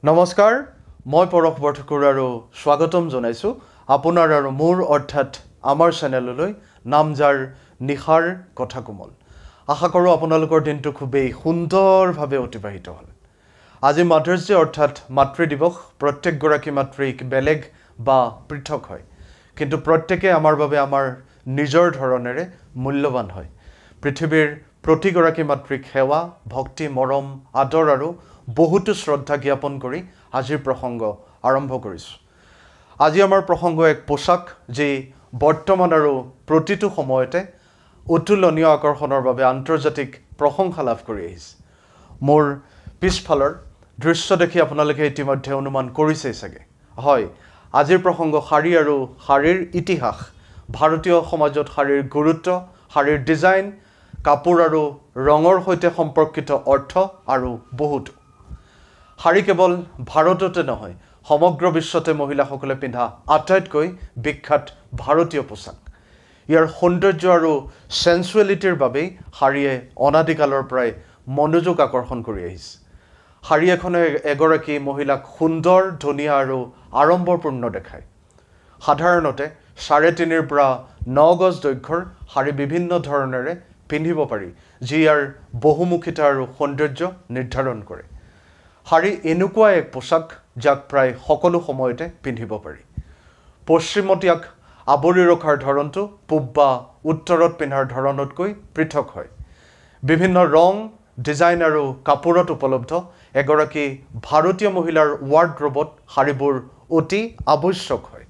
নমস্কাৰ মই পৰশ বৰঠাকুৰ আৰু স্বাগতম জনাইছো আপোনাৰ আৰু মোৰ অৰ্থাৎ আমাৰ চেনেললৈ নামজাৰ নিখাৰ কথাকুমল আশা কৰো আপোনালোকৰ দিনটো খুবেই সুন্দৰভাৱে অতিবাহিত হ'ল আজি মাদাৰ্ছ ডে অৰ্থাৎ মাতৃ দিৱস প্ৰত্যেক গৰাকী মাতৃক বেলেগ বা পৃথক হয় কিন্তু প্ৰত্যেকে আমাৰ বাবে আমাৰ নিজৰ ধৰণেৰে মূল্যৱান হয় পৃথিৱীৰ প্ৰতি গৰাকী মাতৃক সেৱা ভক্তি মৰম আদৰ আৰু বহুতো শ্ৰদ্ধা জ্ঞাপন কৰি আজিৰ প্ৰসংগ আৰম্ভ কৰিছো আজি আমাৰ প্ৰসংগ এক পোছাক যি বৰ্তমান আৰু প্ৰতিটো সময়তে অতুলনীয় আকৰ্ষণৰ বাবে আন্তৰ্জাতিক প্ৰশংসা লাভ কৰি আহিছে মোৰ পিছফালৰ দৃশ্য দেখি আপোনালোকে ইতিমধ্যে অনুমান কৰিছেই চাগে হয় আজিৰ প্ৰসংগ শাৰী আৰু শাৰীৰ ইতিহাস ভাৰতীয় সমাজত শাৰীৰ গুৰুত্ব শাৰীৰ ডিজাইন কাপোৰ আৰু ৰঙৰ সৈতে সম্পৰ্কিত অৰ্থ আৰু বহুতো শাৰী কেৱল ভাৰততে নহয় সমগ্ৰ বিশ্বতে মহিলাসকলে পিন্ধা আটাইতকৈ বিখ্যাত ভাৰতীয় পোছাক ইয়াৰ সৌন্দৰ্য আৰু সেন্সুৱেলিটিৰ বাবে শাৰীয়ে অনাদিকালৰ পৰাই মনোযোগ আকৰ্ষণ কৰি আহিছে শাৰী এখনে এগৰাকী মহিলাক সুন্দৰ ধুনীয়া আৰু আড়ম্বৰপূৰ্ণ দেখায় সাধাৰণতে 3.5 পৰা 9 গজ দৈৰ্ঘ্যৰ শাৰী বিভিন্ন ধৰণেৰে পিন্ধিব পাৰি যি ইয়াৰ বহুমুখিতা আৰু সৌন্দৰ্য নিৰ্ধাৰণ কৰে শাৰী এনেকুৱা এক পোছাক যাক প্ৰায় সকলো সময়তে পিন্ধিব পাৰি পশ্চিমত ইয়াক আৱৰি ৰখাৰ ধৰণটো পূব বা উত্তৰত পিন্ধাৰ ধৰণতকৈ পৃথক হয় বিভিন্ন ৰং ডিজাইন আৰু কাপোৰত উপলব্ধ এগৰাকী ভাৰতীয় মহিলাৰ ৱাৰ্ডৰোবত শাৰীবোৰ অতি আৱশ্যক হয়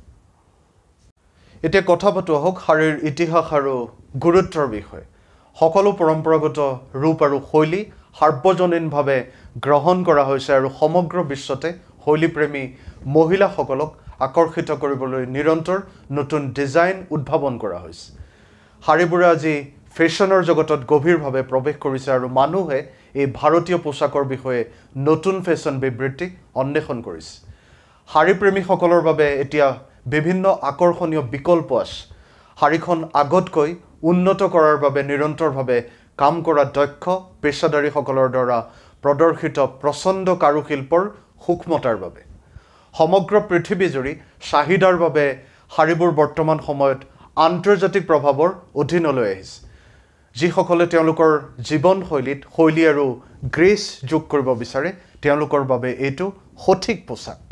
এতিয়া কথা পাতোঁ আহক শাৰীৰ ইতিহাস আৰু গুৰুত্বৰ বিষয়ে সকলো পৰম্পৰাগত ৰূপ আৰু শৈলী সাৰ্বজনীনভাৱে গ্ৰহণ কৰা হৈছে আৰু সমগ্ৰ বিশ্বতে শৈলীপ্ৰেমী মহিলাসকলক আকৰ্ষিত কৰিবলৈ নিৰন্তৰ নতুন ডিজাইন উদ্ভাৱন কৰা হৈছে শাৰীবোৰে আজি ফেশ্বনৰ জগতত গভীৰভাৱে প্ৰৱেশ কৰিছে আৰু মানুহে এই ভাৰতীয় পোছাকৰ বিষয়ে নতুন ফেশ্বন বিবৃতি অন্বেষণ কৰিছে শাৰীপ্ৰেমীসকলৰ বাবে এতিয়া বিভিন্ন আকৰ্ষণীয় বিকল্প আছে শাৰীখন আগতকৈ উন্নত কৰাৰ বাবে নিৰন্তৰভাৱে কাম কৰা দক্ষ পেছাদাৰীসকলৰ দ্বাৰা প্ৰদৰ্শিত প্ৰচণ্ড কাৰুশিল্পৰ সূক্ষ্মতাৰ বাবে সমগ্ৰ পৃথিৱীজুৰি চাহিদাৰ বাবে শাৰীবোৰ বৰ্তমান সময়ত আন্তৰ্জাতিক প্ৰভাৱৰ অধীনলৈ আহিছে যিসকলে তেওঁলোকৰ জীৱনশৈলীত শৈলী আৰু গ্ৰেচ যোগ কৰিব বিচাৰে তেওঁলোকৰ বাবে এইটো সঠিক পোছাক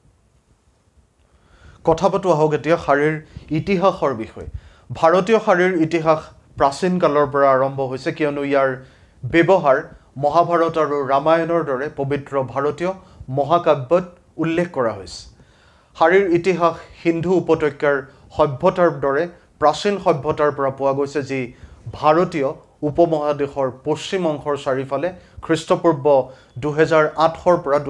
কথা পাতোঁ আহক এতিয়া শাৰীৰ ইতিহাসৰ বিষয়ে ভাৰতীয় শাৰীৰ ইতিহাস প্ৰাচীন কালৰ পৰা আৰম্ভ হৈছে কিয়নো ইয়াৰ ব্যৱহাৰ মহাভাৰত আৰু ৰামায়ণৰ দৰে পবিত্ৰ ভাৰতীয় মহাকাব্যত উল্লেখ কৰা হৈছে শাৰীৰ ইতিহাস সিন্ধু উপত্যকাৰ সভ্যতাৰ দৰে প্ৰাচীন সভ্যতাৰ পৰা পোৱা গৈছে যি ভাৰতীয় উপমহাদেশৰ পশ্চিম অংশৰ চাৰিওফালে খ্ৰীষ্টপূৰ্ব 2008 পৰা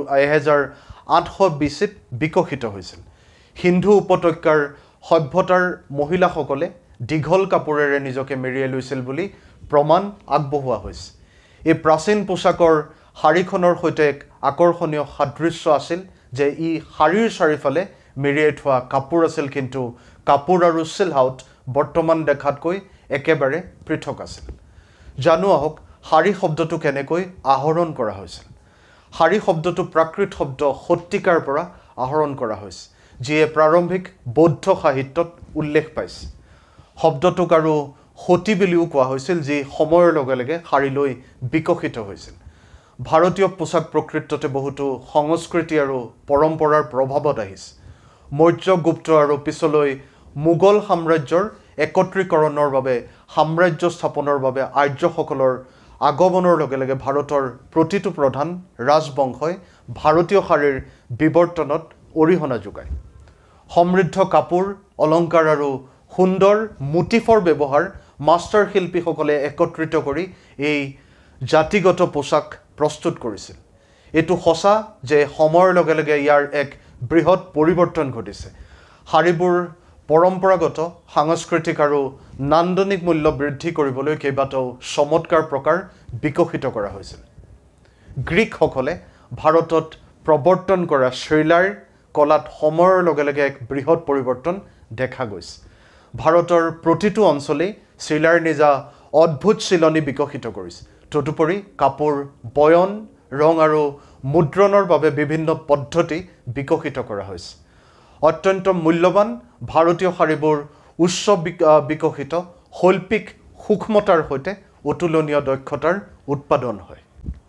1800 BCত বিকশিত হৈছিল সিন্ধু উপত্যকাৰ সভ্যতাৰ মহিলাসকলে দীঘল কাপোৰেৰে নিজকে মেৰিয়াই লৈছিল বুলি প্ৰমাণ আগবঢ়োৱা হৈছে এই প্ৰাচীন পোছাকৰ শাৰীখনৰ সৈতে এক আকৰ্ষণীয় সাদৃশ্য আছিল যে ই শাৰীৰ চাৰিওফালে মেৰিয়াই থোৱা কাপোৰ আছিল কিন্তু কাপোৰ আৰু চিলহাউট বৰ্তমান দেখাতকৈ একেবাৰে পৃথক আছিল জানো আহক শাৰী শব্দটো কেনেকৈ আহৰণ কৰা হৈছিল শাৰী শব্দটো প্ৰাকৃত শব্দ শতিকাৰ পৰা আহৰণ কৰা হৈছে যিয়ে প্ৰাৰম্ভিক বৌদ্ধ সাহিত্যত উল্লেখ পাইছে শব্দটোক আৰু সতী বুলিও কোৱা হৈছিল যি সময়ৰ লগে লগে শাৰীলৈ বিকশিত হৈছিল ভাৰতীয় পোছাক প্ৰকৃততে বহুতো সংস্কৃতি আৰু পৰম্পৰাৰ প্ৰভাৱত আহিছে মৌৰ্য গুপ্ত আৰু পিছলৈ মোগল সাম্ৰাজ্যৰ একত্ৰীকৰণৰ বাবে সাম্ৰাজ্য স্থাপনৰ বাবে আৰ্যসকলৰ আগমনৰ লগে লগে ভাৰতৰ প্ৰতিটো প্ৰধান ৰাজবংশই ভাৰতীয় শাৰীৰ বিৱৰ্তনত অৰিহণা যোগায় সমৃদ্ধ কাপোৰ অলংকাৰ আৰু সুন্দৰ মোটিফৰ ব্যৱহাৰ মাষ্টাৰ শিল্পীসকলে একত্ৰিত কৰি এই জাতিগত পোছাক প্ৰস্তুত কৰিছিল এইটো সঁচা যে সময়ৰ লগে লগে ইয়াৰ এক বৃহৎ পৰিৱৰ্তন ঘটিছে শাৰীবোৰ পৰম্পৰাগত সাংস্কৃতিক আৰু নান্দনিক মূল্য বৃদ্ধি কৰিবলৈ কেইবাটাও চমৎকাৰ প্ৰকাৰ বিকশিত কৰা হৈছিল গ্ৰীকসকলে ভাৰতত প্ৰৱৰ্তন কৰা চিলাৰ কলাত সময়ৰ লগে লগে এক বৃহৎ পৰিৱৰ্তন দেখা গৈছে ভাৰতৰ প্ৰতিটো অঞ্চলেই চিলাৰ নিজা অদ্ভুত চিলনি বিকশিত কৰিছে তদুপৰি কাপোৰ বয়ন ৰং আৰু মুদ্ৰণৰ বাবে বিভিন্ন পদ্ধতি বিকশিত কৰা হৈছে অত্যন্ত মূল্যৱান ভাৰতীয় শাড়ীবোৰ উচ্চ বিকশিত শৈল্পিক সূক্ষ্মতাৰ সৈতে অতুলনীয় দক্ষতাৰ উৎপাদন হয়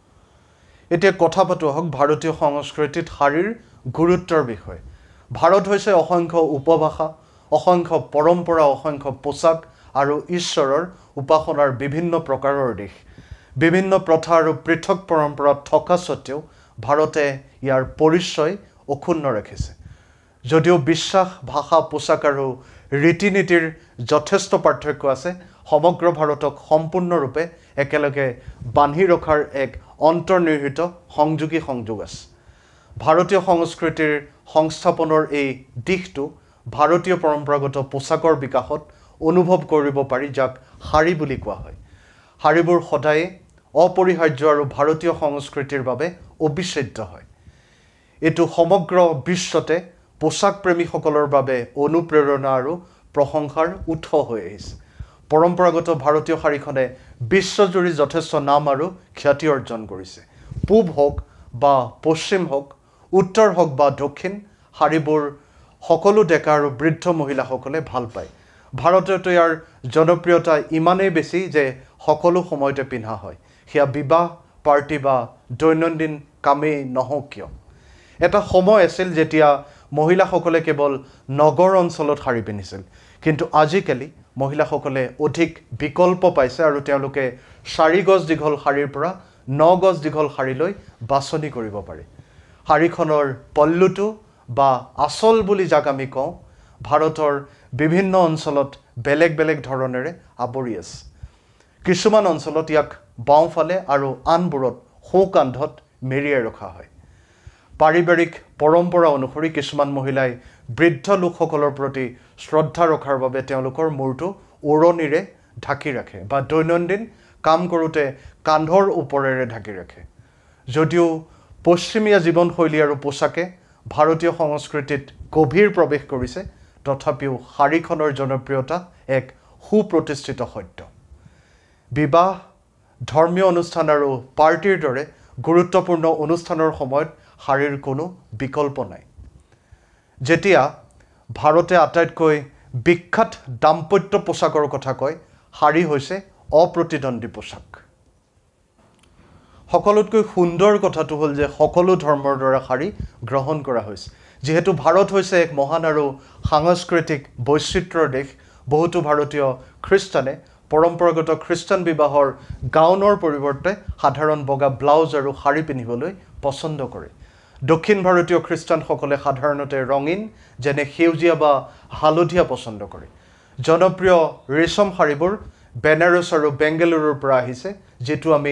এতিয়া কথা পাতো হক ভাৰতীয় সংস্কৃতিত শাড়ীৰ গুৰুত্বৰ বিষয়ে ভাৰত হৈছে অসংখ্য উপভাষা অসংখ্য পৰম্পৰা অসংখ্য পোছাক আৰু ঈশ্বৰৰ উপাসনাৰ বিভিন্ন প্ৰকাৰৰ দেশ বিভিন্ন প্ৰথা আৰু পৃথক পৰম্পৰা থকা সত্ত্বেও ভাৰতে ইয়াৰ পৰিচয় অক্ষুণ্ণ ৰাখিছে যদিও বিশ্বাস ভাষা পোছাক আৰু ৰীতি-নীতিৰ যথেষ্ট পাৰ্থক্য আছে সমগ্ৰ ভাৰতক সম্পূৰ্ণৰূপে একেলগে বান্ধি ৰখাৰ এক অন্তৰ্নিহিত সংযোগী সংযোগ আছে ভাৰতীয় সংস্কৃতিৰ সংস্থাপনৰ এই দিশটো ভাৰতীয় পৰম্পৰাগত পোছাকৰ বিকাশত অনুভৱ কৰিব পাৰি যাক শাড়ী বুলি কোৱা হয় শাড়ীবোৰ সদায় অপৰিহাৰ্য আৰু ভাৰতীয় সংস্কৃতিৰ বাবে অবিচ্ছেদ্য হয় এটো সমগ্ৰ বিশ্বতে পোছাক প্ৰেমীসকলৰ বাবে অনুপ্ৰেৰণা আৰু প্ৰশংসাৰ উৎস হৈ আহিছে পৰম্পৰাগত ভাৰতীয় শাড়ীখনে বিশ্বজুৰি যথেষ্ট নাম আৰু খ্যাতি অৰ্জন কৰিছে পূব হওক বা পশ্চিম হওক উত্তৰ হওক বা দক্ষিণ শাড়ীবোৰ সকলো ডেকা আৰু বৃদ্ধ মহিলাসকলে ভাল পায় ভাৰততো ইয়াৰ জনপ্ৰিয়তা ইমানেই বেছি যে সকলো সময়তে পিন্ধা হয় হিয়া বিবাহ পাৰ্টি বা দৈনন্দিন কামেই নহওক কিয় এটা সময় আছিল যেতিয়া মহিলাসকলে কেৱল নগৰ অঞ্চলত শাড়ী পিন্ধিছিল কিন্তু আজিকালি মহিলাসকলে অধিক বিকল্প পাইছে আৰু তেওঁলোকে 4 গজ দীঘল শাড়ীৰ পৰা 9 গজ দীঘল শাড়ীলৈ বাছনি কৰিব পাৰে শাড়ীখনৰ পল্লুটো বা আচল বুলি যাক আমি কওঁ ভাৰতৰ বিভিন্ন অঞ্চলত বেলেগ বেলেগ ধৰণেৰে আৱৰি আছে কিছুমান অঞ্চলত ইয়াক বাওঁফালে আৰু আনবোৰত সোঁকান্ধত মেৰিয়াই ৰখা হয় পাৰিবাৰিক পৰম্পৰা অনুসৰি কিছুমান মহিলাই বৃদ্ধ লোকসকলৰ প্ৰতি শ্ৰদ্ধা ৰখাৰ বাবে তেওঁলোকৰ মূৰটো ওৰণিৰে ঢাকি ৰাখে বা দৈনন্দিন কাম কৰোঁতে কান্ধৰ ওপৰেৰে ঢাকি ৰাখে যদিও পশ্চিমীয়া জীৱনশৈলী আৰু পোছাকে ভাৰতীয় সংস্কৃতিত গভীৰ প্ৰৱেশ কৰিছে তথাপিও শাড়ীখনৰ জনপ্ৰিয়তা এক সুপ্ৰতিষ্ঠিত সত্য বিবাহ ধৰ্মীয় অনুষ্ঠান আৰু পাৰ্টিৰ দৰে গুৰুত্বপূৰ্ণ অনুষ্ঠানৰ সময়ত শাড়ীৰ কোনো বিকল্প নাই যেতিয়া ভাৰতে আটাইতকৈ বিখ্যাত দাম্পত্য পোছাকৰ কথা কয় শাড়ী হৈছে অপ্ৰতিদ্বন্দ্বী পোছাক সকলোতকৈ সুন্দৰ কথাটো হ'ল যে সকলো ধৰ্মৰ দ্বাৰা শাড়ী গ্ৰহণ কৰা হৈছে যেহেতু ভাৰত হৈছে এক মহান আৰু সাংস্কৃতিক বৈচিত্ৰ্যৰ দেশ বহুতো ভাৰতীয় খ্ৰীষ্টানে পৰম্পৰাগত খ্ৰীষ্টান বিবাহৰ গাউনৰ পৰিৱৰ্তে সাধাৰণ বগা ব্লাউজ আৰু শাড়ী পিন্ধিবলৈ পছন্দ কৰে দক্ষিণ ভাৰতীয় খ্ৰীষ্টানসকলে সাধাৰণতে ৰঙীন যেনে সেউজীয়া বা হালধীয়া পছন্দ কৰে জনপ্ৰিয় ৰেশম শাড়ীবোৰ বেনাৰস আৰু বেংগালুৰুৰ পৰা আহিছে যেটো আমি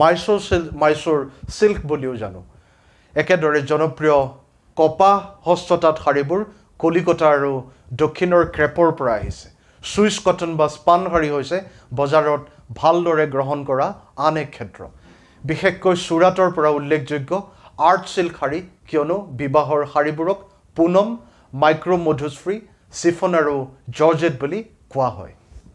মাইসোৰ সিল্ক বুলিও জানো একেদৰে জনপ্ৰিয় কপাহ হস্ততাঁত শাড়ীবোৰ কলিকতা আৰু দক্ষিণৰ ক্ৰেপৰ পৰা আহিছে সুইচ কটন বা স্পান শাড়ী হৈছে বজাৰত ভালদৰে গ্ৰহণ কৰা আন এক ক্ষেত্ৰ বিশেষকৈ সুৰাটৰ পৰা উল্লেখযোগ্য আৰ্ট সিল্ক শাড়ী কিয়নো বিবাহৰ শাড়ীবোৰক পুনম মাইক্ৰো মধুশ্ৰী চিফন আৰু জৰ্জেট বুলি কোৱা হয়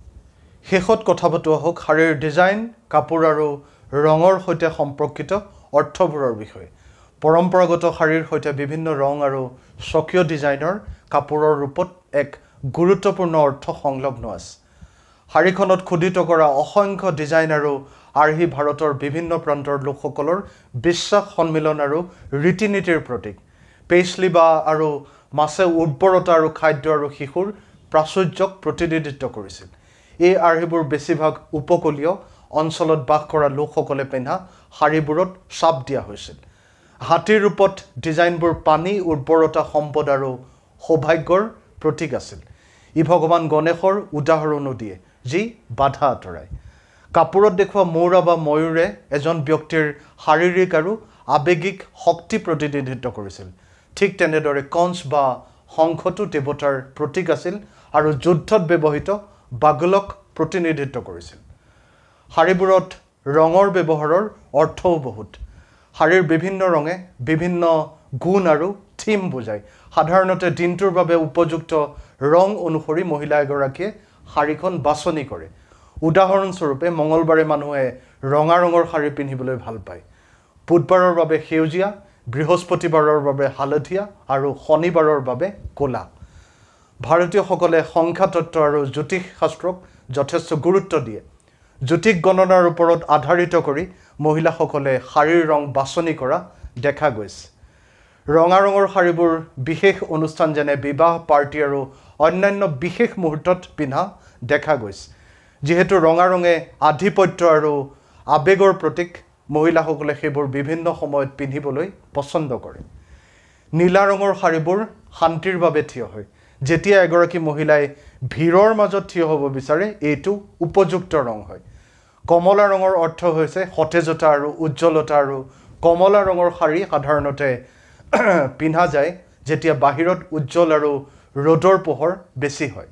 শেষত কথা পাতোৱা হওক শাড়ীৰ ডিজাইন কাপোৰ আৰু ৰঙৰ সৈতে সম্পৰ্কিত অৰ্থবোৰৰ বিষয়ে পৰম্পৰাগত শাড়ীৰ সৈতে বিভিন্ন ৰং আৰু স্বকীয় ডিজাইনৰ কাপোৰৰ ৰূপত এক গুৰুত্বপূৰ্ণ অৰ্থ সংলগ্ন আছে শাড়ীখনত খোদিত কৰা অসংখ্য ডিজাইন আৰু আৰ্হি ভাৰতৰ বিভিন্ন প্ৰান্তৰ লোকসকলৰ বিশ্বাস সন্মিলন আৰু ৰীতি-নীতিৰ প্ৰতীক পেইছলি বা আৰু মাছে উৰ্বৰতা আৰু খাদ্য আৰু শিশুৰ প্ৰাচুৰ্যক প্ৰতিনিধিত্ব কৰিছিল এই আৰ্হিবোৰ বেছিভাগ উপকূলীয় অঞ্চলত বাস কৰা লোকসকলে পিন্ধা শাড়ীবোৰত ছাপ দিয়া হৈছিল হাতীৰ ৰূপত ডিজাইনবোৰ পানী উৰ্বৰতা সম্পদ আৰু সৌভাগ্যৰ প্ৰতীক আছিল ই ভগৱান গণেশৰ উদাহৰণো দিয়ে যি বাধা আঁতৰায় কাপোৰত দেখুওৱা মৌৰা বা ময়ূৰে এজন ব্যক্তিৰ শাৰীৰিক আৰু আৱেগিক শক্তি প্ৰতিনিধিত্ব কৰিছিল ঠিক তেনেদৰে কঞ্চ বা শংখটো দেৱতাৰ প্ৰতীক আছিল আৰু যুদ্ধত ব্যৱহৃত বাগলক প্ৰতিনিধিত্ব কৰিছিল শাড়ীবোৰত ৰঙৰ ব্যৱহাৰৰ অৰ্থও বহুত শাড়ীৰ বিভিন্ন ৰঙে বিভিন্ন গুণ আৰু থিম বুজায় সাধাৰণতে দিনটোৰ বাবে উপযুক্ত ৰং অনুসৰি মহিলা এগৰাকীয়ে শাড়ীখন বাছনি কৰে উদাহৰণস্বৰূপে মঙ্গলবাৰে মানুহে ৰঙা ৰঙৰ শাড়ী পিন্ধিবলৈ ভাল পায় বুধবাৰৰ বাবে সেউজীয়া, বৃহস্পতিবাৰৰ বাবে হালধীয়া আৰু শনিবাৰৰ বাবে ক'লা। ভাৰতীয়সকলে সংখ্যা তত্ত্ব আৰু জ্যোতিষ শাস্ত্ৰক যথেষ্ট গুৰুত্ব দিয়ে। জ্যোতিষ গণনাৰ ওপৰত আধাৰিত কৰি মহিলাসকলে শাৰীৰ ৰং বাছনি কৰা দেখা গৈছে। ৰঙা ৰঙৰ শাৰীবোৰ বিশেষ অনুষ্ঠান যেনে বিবাহ, পাৰ্টি আৰু অন্যান্য বিশেষ মুহূৰ্তত পিন্ধা দেখা গৈছে। যিহেতু ৰঙা ৰঙে আধিপত্য আৰু আৱেগৰ প্ৰতীক, মহিলাসকলে সেইবোৰ বিভিন্ন সময়ত পিন্ধিবলৈ পছন্দ কৰে। নীলা ৰঙৰ শাৰীবোৰ শান্তিৰ বাবে থিয় হয়। যেতিয়া এগৰাকী মহিলাই ভিৰৰ মাজত থিয় হ'ব বিচাৰে, এইটো উপযুক্ত ৰং হয়। কমলা ৰঙৰ অৰ্থ হৈছে সতেজতা আৰু উজ্জ্বলতা, আৰু কমলা ৰঙৰ শাৰী সাধাৰণতে পিন্ধা যায় যেতিয়া বাহিৰত উজ্জ্বল আৰু ৰ'দৰ পোহৰ বেছি হয়।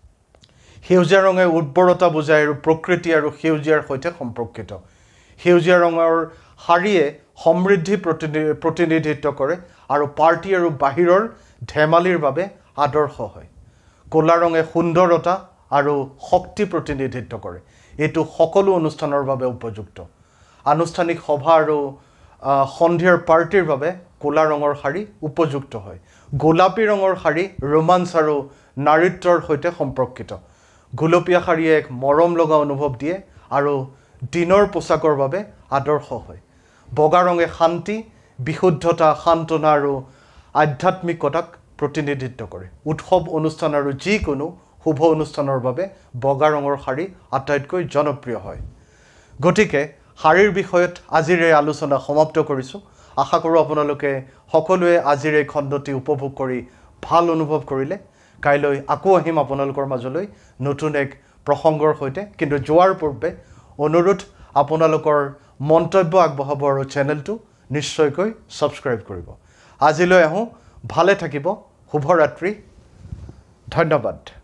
সেউজীয়া ৰঙে উৰ্বৰতা বুজায় আৰু প্ৰকৃতি আৰু সেউজীয়াৰ সৈতে সম্পৰ্কিত। সেউজীয়া ৰঙৰ শাৰীয়ে সমৃদ্ধি প্ৰতিনিধিত্ব কৰে আৰু পাৰ্টি আৰু বাহিৰৰ ধেমালিৰ বাবে আদৰ্শ হয়। ক'লা ৰঙে সুন্দৰতা আৰু শক্তি প্ৰতিনিধিত্ব কৰে। এইটো সকলো অনুষ্ঠানৰ বাবে উপযুক্ত। আনুষ্ঠানিক সভা আৰু সন্ধিয়াৰ পাৰ্টিৰ বাবে ক'লা ৰঙৰ শাৰী উপযুক্ত হয়। গোলাপী ৰঙৰ শাৰী ৰোমাঞ্চ আৰু নাৰীত্বৰ সৈতে সম্পৰ্কিত। গুলপীয়া শাৰীয়ে এক মৰম লগা অনুভৱ দিয়ে আৰু দিনৰ পোচাকৰ বাবে আদৰ্শ হয়। বগা ৰঙে শান্তি, বিশুদ্ধতা, সান্তনা আৰু আধ্যাত্মিকতাক প্ৰতিনিধিত্ব কৰে। উৎসৱ, অনুষ্ঠান আৰু যিকোনো শুভ অনুষ্ঠানৰ বাবে বগা ৰঙৰ শাৰী আটাইতকৈ জনপ্ৰিয় হয়। গতিকে শাৰীৰ বিষয়ত আজিৰ এই আলোচনা সমাপ্ত কৰিছোঁ। আশা কৰোঁ আপোনালোকে সকলোৱে আজিৰ এই খণ্ডটি উপভোগ কৰি ভাল অনুভৱ কৰিলে। কাইলৈ আকৌ আহিম আপোনালোকৰ মাজলৈ নতুন এক প্ৰসংগৰ সৈতে। কিন্তু যোৱাৰ পূৰ্বে অনুৰোধ, আপোনালোকৰ মন্তব্য আগবঢ়াব আৰু চেনেলটো নিশ্চয়কৈ ছাবস্ক্ৰাইব কৰিব। আজিলৈ আহোঁ। ভালে থাকিব। শুভৰাত্ৰি। ধন্যবাদ।